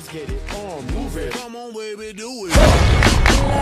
let's get it on, move it. Come on, baby, do it.